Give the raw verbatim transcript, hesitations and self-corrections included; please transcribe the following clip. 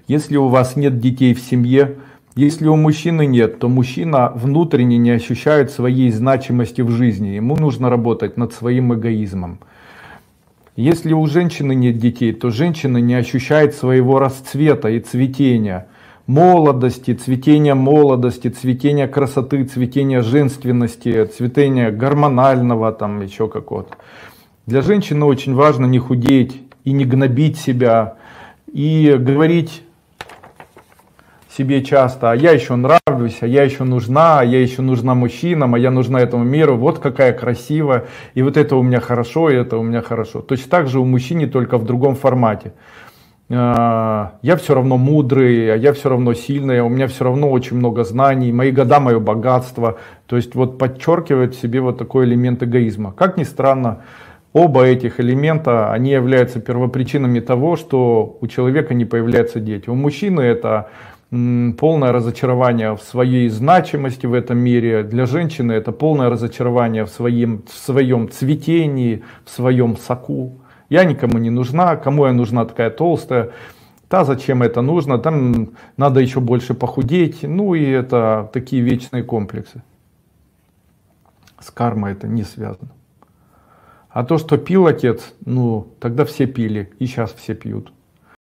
Если у вас нет детей в семье, если у мужчины нет, то мужчина внутренне не ощущает своей значимости в жизни. Ему нужно работать над своим эгоизмом. Если у женщины нет детей, то женщина не ощущает своего расцвета и цветения, молодости, цветения молодости, цветения красоты, цветения женственности, цветения гормонального, там еще какого-то. Для женщины очень важно не худеть и не гнобить себя, и говорить себе часто: а я еще нравлюсь, а я еще нужна, а я еще нужна мужчинам, а я нужна этому миру, вот какая красивая, и вот это у меня хорошо, и это у меня хорошо. Точно так же у мужчины, только в другом формате. Я все равно мудрый, а я все равно сильный, у меня все равно очень много знаний, мои года, мое богатство. То есть вот подчеркивает в себе вот такой элемент эгоизма. Как ни странно, оба этих элемента, они являются первопричинами того, что у человека не появляются дети. У мужчины это полное разочарование в своей значимости в этом мире. Для женщины это полное разочарование в своем, в своем цветении, в своем соку. Я никому не нужна, кому я нужна такая толстая, да зачем это нужно, там надо еще больше похудеть. Ну и это такие вечные комплексы. С кармой это не связано. А то, что пил отец, ну тогда все пили, и сейчас все пьют.